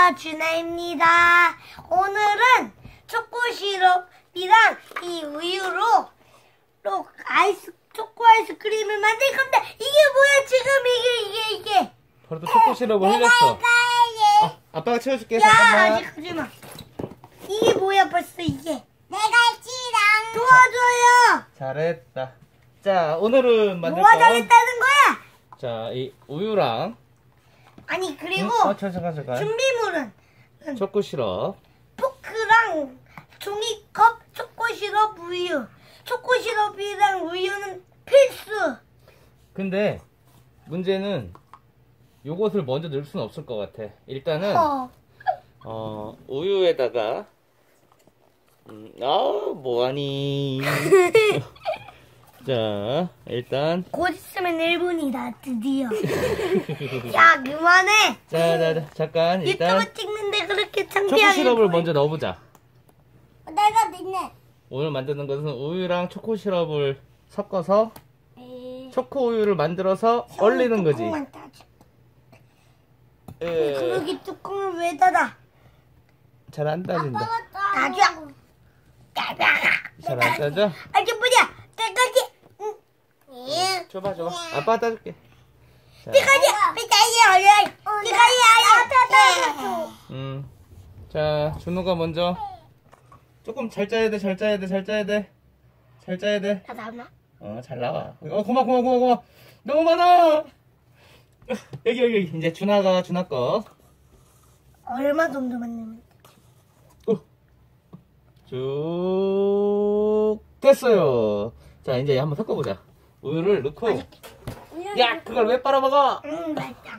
안녕하세요, 준하입니다. 오늘은 초코 시럽이랑 이 우유로 초코 아이스크림을 만들 건데, 이게 뭐야, 지금 이게. 벌써 초코 시럽을 흘렸어. 아빠가 채워줄게. 야, 잠깐만. 아직 하지마. 이게 뭐야, 벌써 이게. 내가 치랑 도와줘요. 잘했다. 자, 오늘은 만들 뭐가 거. 잘했다는 거야? 자, 이 우유랑. 아니, 그리고 잠깐. 준비물은 초코 시럽. 포크랑 종이컵, 초코 시럽, 우유. 초코 시럽이랑 우유는 필수. 근데 문제는 요것을 먼저 넣을 수는 없을 것 같아. 일단은 우유에다가 뭐하니? 자, 일단 곧 있으면 1분이다, 드디어. 야, 그만해. 자, 잠깐 일단 유튜브 찍는데 그렇게 초코 창피하게. 시럽을 먼저 넣어보자. 내가 믿네. 오늘 만드는 것은 우유랑 초코 시럽을 섞어서 초코 우유를 만들어서 얼리는 거지. 뚜껑만 따줘. 예. 그러기 뚜껑을 왜 닫아? 잘 안 따진다. 따줘. 잘 안 따져? 아주 뭐야? 때까지. 줘봐. 아빠가 따줄게. 자, 때까지. 자, 준호가 먼저 조금 잘 짜야 돼. 잘 짜야 돼. 다 나오나? 잘 나와. 고마워. 너무 많아. 여기. 이제 준아 거. 얼마 정도만 넣으면? 쭉 됐어요. 자, 이제 한번 섞어보자. 우유를 넣고. 야, 그걸 왜 빨아먹어? 맛있다.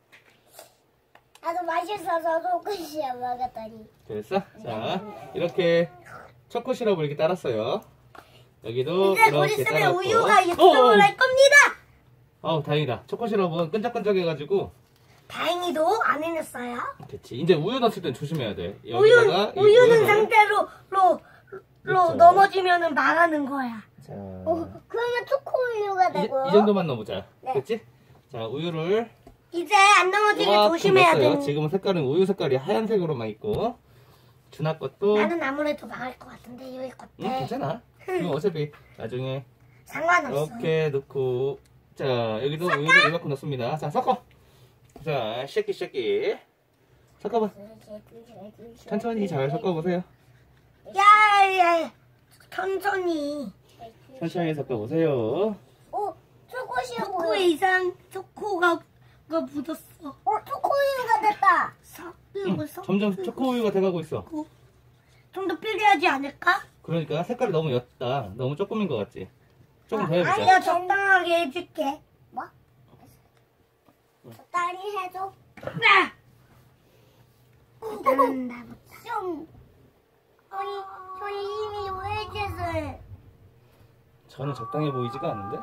나도 맛있어서 초코시럽 먹었더니. 됐어? 자, 이렇게 초코 시럽을 이렇게 따랐어요. 여기도 이제 곧 이렇게 있으면 따랐고. 우유가 육성을 할 겁니다. 다행이다. 초코 시럽은 끈적끈적해가지고. 다행히도 안 해냈어요. 됐지. 이제 우유 넣었을 땐 조심해야 돼. 여기다가 이 우유는 우유를 상태로 그렇죠. 넘어지면은 망하는 거야. 자, 그러면 초코우유가 되고요. 이 정도만 넣어보자. 네. 됐지? 자, 우유를 이제 안 넘어지게 이만큼 조심해야 넣었어요. 돼. 지금은 색깔은 우유 색깔이 하얀색으로만 있고. 준하 것도 나는 아무래도 망할 것 같은데 여기 것도 괜찮아. 이거 어차피 나중에 상관없어. 이렇게 넣고. 자, 여기도 우유를 이만큼 넣습니다. 자, 섞어. 자, 쉐끼. 섞어봐. 천천히 잘 섞어보세요. 야, 천천히. 천천히 섞어보세요. 초코시럽 초코에 우유. 이상 초코가 묻었어. 초코우유가 됐다. 점점 초코우유가 돼가고 있어. 좀 더 필요하지 않을까? 그러니까 색깔이 너무 옅다. 너무 조금인 것 같지? 조금 더 해보자. 아니야, 적당하게 해줄게. 뭐? 적당히 해줘. 일단은 나부터. 좀. 저희 힘이 왜 전혀 적당해 보이지가 않는데?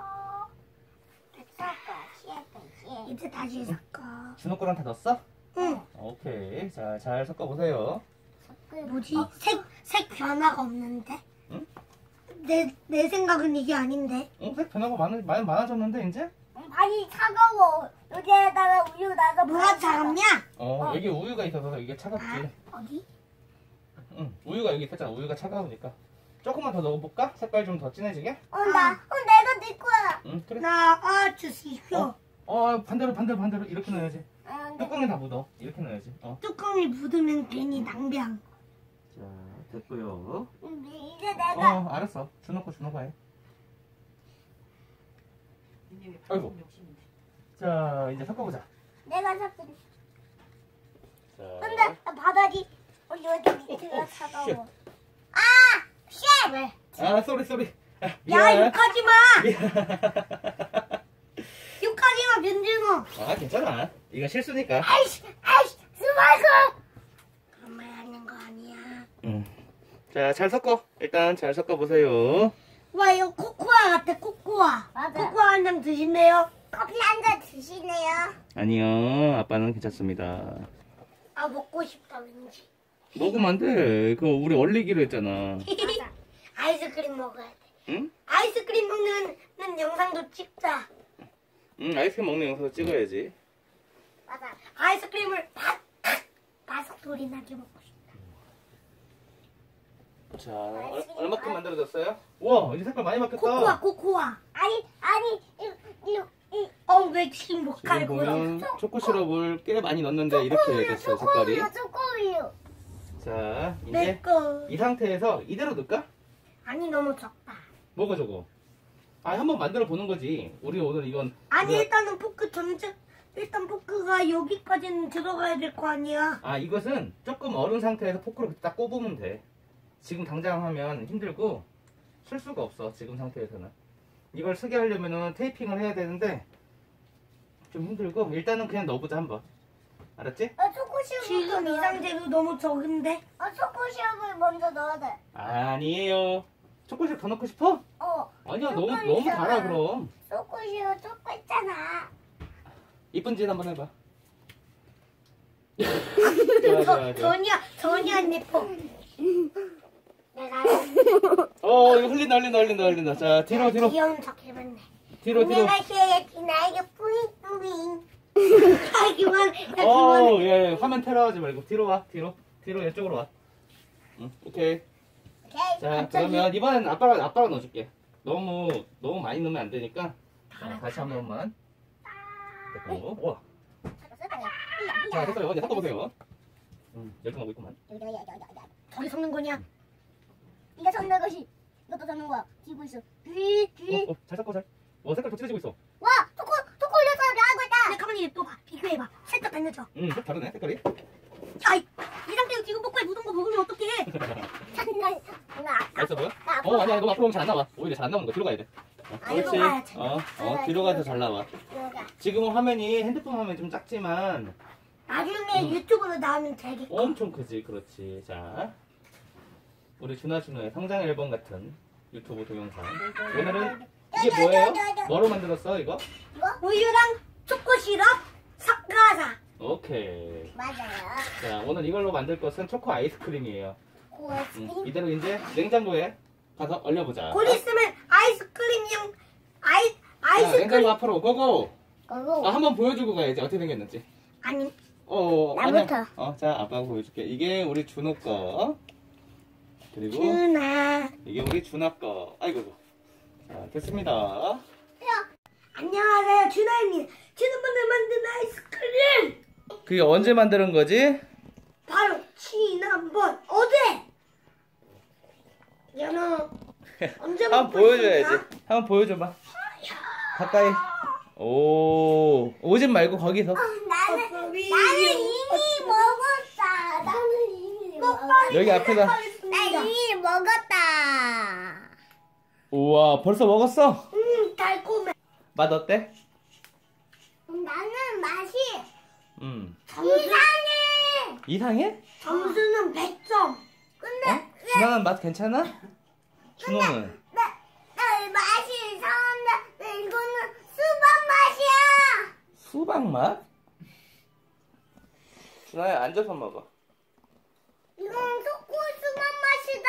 이제 다시 섞어. 준호 거랑 다 넣었어? 응. 오케이. 자, 잘 섞어보세요. 뭐지? 색 변화가 없는데? 응? 내 생각은 이게 아닌데. 색 변화가 많이 많아졌는데, 이제? 많이 차가워. 여기에다가 우유 나서 뭐가 차갑냐? 여기 우유가 있어서 이게 차갑지. 어디? 응, 우유가 여기 있었잖아. 우유가 차가우니까. 조금만 더 넣어볼까? 색깔 좀 더 진해지게? 내가 네 거야. 응, 그래. 주시오. 반대로 이렇게 넣어야지. 뚜껑에 다 묻어. 이렇게 넣어야지. 뚜껑이 묻으면 괜히 낭비한 거. 자, 됐고요. 이제 내가 알았어. 준호가 해. 아이고. 자, 이제 섞어보자. 내가 샀거든. 자, 근데 바닥이 여기 밑에가 차가워. 쉣. 쉣! 왜? 쏘리. 야, 미안. 욕하지 마! 욕하지 마, 변준호! 괜찮아. 이건 실수니까. 아이씨, 스마이크! 그런 말 하는 거 아니야. 자, 잘 섞어. 일단 잘 섞어보세요. 와, 이거 코코아 같아, 코코아. 맞아. 코코아 한 잔 드실래요? 커피 한 잔 드시네요. 아니요, 아빠는 괜찮습니다. 먹고 싶다, 왠지. 먹으면 안 돼. 그거 우리 얼리기로 했잖아. 아이스크림 먹어야 돼. 응? 아이스크림 먹는 영상도 찍자. 응, 아이스크림 먹는 영상도 찍어야지. 맞아. 아이스크림을 팍 어린아기 먹고 싶어. 자, 얼마큼 만들어졌어요? 우와, 이제 색깔 많이 바뀌었다. 코코아. 아니 왜 지금 못 지금 갈고? 보면 초코 시럽을 꽤 많이 넣었는데 이렇게 됐어요, 색깔이. 초코우유. 자, 이제 내꺼. 이 상태에서 이대로 넣을까? 아니 너무 적다. 뭐가 저거? 아, 한번 만들어 보는 거지. 우리 오늘 이건 아니 우리가- 일단은 포크 전체 일단 포크가 여기까지는 들어가야 될 거 아니야. 아, 이것은 조금 얼은 상태에서 포크로 딱 꼽으면 돼. 지금 당장 하면 힘들고 쓸 수가 없어, 지금 상태에서는. 이걸 쓰게 하려면은 테이핑을 해야 되는데 좀 힘들고 일단은 그냥 넣어보자 한번. 알았지? 초코시럽 지금 이상 재료 너무 적은데. 초코시럽을 먼저 넣어야 돼. 아니에요. 초콜릿 더 넣고 싶어? 아니야, 너무 달아 그럼. 초코시럽 초코 있잖아. 이쁜 짓 한번 해봐. 좋아. 전혀 안 예뻐. 내가 이거 흘린다. 자, 뒤로. 귀여운 척 해봤네. 뒤로. 내가 해야지 나에게 뿌잉뿌잉. 하기만. 예, 화면 테러하지 말고 뒤로 와. 뒤로 이쪽으로 와. 응, 오케이. 오케이. 자, 갑자기? 그러면 이번엔 아빠가 넣어줄게. 너무 많이 넣으면 안 되니까. 자, 다시 한 번만. 됐고, 와. 자, 됐어요. 이제 섞어보세요. 열심하고 있구만. 저리 섞는 거냐? 이게 섞는 것이 이것도 섞는 거야. 뒤고 있어. 뒤. 잘 섞어, 잘. 색깔 더 칠해지고 있어. 와 초코 올려서 나하고 있다. 근데 가만히 또 봐. 비교해봐. 살짝 달려져. 좀 다르네, 색깔이. 아이, 이 상태로 지금 포크에 묻은 거 먹으면 어떡해? 맛있어 보여? 아니야, 너 앞으로 오면 잘 안 나와. 오히려 잘 안 나오는 거 뒤로 가야 돼. 뒤로 가야지. 뒤로 가서 잘 나와. 지금은 화면이 핸드폰 화면 좀 작지만 나중에 유튜브로 나오면 되겠고. 엄청 크지. 그렇지. 자, 우리 준아의 성장 앨범 같은 유튜브 동영상. 오늘은 이게 뭐예요? 뭐로 만들었어 이거? 우유랑 초코 시럽 섞어서. 오케이. 맞아요. 자, 오늘 이걸로 만들 것은 초코 아이스크림이에요. 고맙습니다. 이대로 이제 냉장고에 가서 얼려보자. 곧 있으면 아이스크림용 자, 냉장고 아이스크림 앞으로 고고. 그리고 한번 보여주고 가야지 어떻게 생겼는지. 아니 나부터. 아니야. 자, 아빠가 보여줄게. 이게 우리 준호 거. 그리고 준아. 이게 우리 준아 거. 아이고. 자, 됐습니다. 안녕하세요 준아입니다. 지난번에 만든 아이스크림 그게 언제 만드는 거지? 바로 지난번 어제. 연어 언제 한번 먹고 보여줘야지. 있었나? 한번 보여줘봐. 가까이. 오진 말고 거기서. 나는 이미 먹었다. 나는 이미 먹었다. 여기 앞에다. 나 이미 먹었다. 우와, 벌써 먹었어? 달콤해. 맛 어때? 나는 맛이 이상해. 이상해? 점수는 100점. 근데 준호는 맛 괜찮아? 준호는? 나 맛이 이상한데 이거는 수박 맛이야. 수박 맛? 준호야, 앉아서 먹어. 이건 초코 수박 맛이다.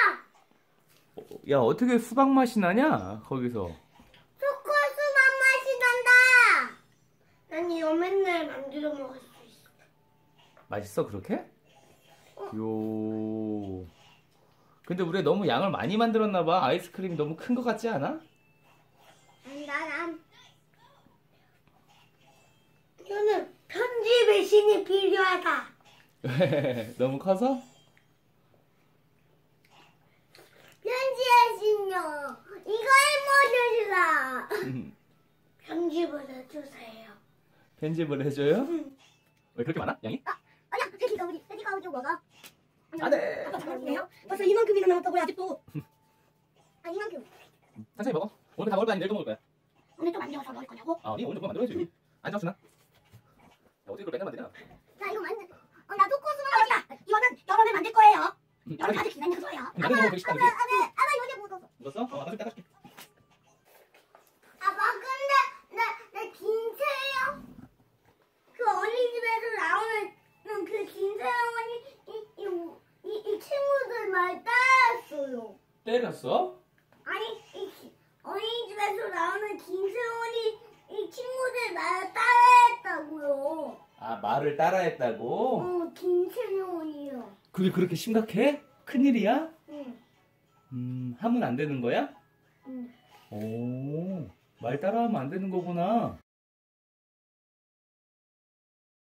야, 어떻게 수박 맛이 나냐? 거기서. 초코 수박 맛이 난다. 난 이거 맨날 만들어 먹을 수 있어. 맛있어, 그렇게? 요. 근데 우리 너무 양을 많이 만들었나봐. 아이스크림이 너무 큰 것 같지 않아? 난 이거는 편집의 신이 필요하다. 너무 커서? 편지의 신용. 이걸 모르라. 편집을 해주세요. 편집을 해줘요? 왜 그렇게 많아? 양이? 아니야, 돼지가 우리 먹어. 안 돼! 잠깐만요. 벌써 이만큼이나 남았다고요 아직도. 이만큼. 천천히 먹어. 오늘 다 먹을 거야? 아니면 내일 먹을 거야? 오늘 또 만들어서 먹을 거냐고? 니 오늘 그거 만들어야지. 앉아, 준아. 야, 어떻게 그걸 맨날 만드냐? 나 이거 나 초코 수박 맛이야. 이거는 여름에 만들 거예요. 여름 아니, 다들 기다려서요. 만드는 거 되게 쉽다, 그지? 아빠 여기 묻었어. 묻었어? 아빠 좀 닦아줄게. 아빠 근데 나 김세영 그 어린이집에서 나오는 그 김세영이 이 친구들 말 따랐어요. 때렸어? 아니 어린이집에서 나오는 김세원이 이 친구들 말 따라했다고요. 아, 말을 따라했다고? 김채령이요. 그게 그렇게 심각해? 큰일이야? 응. 하면 안 되는 거야? 응. 오, 말 따라하면 안 되는 거구나.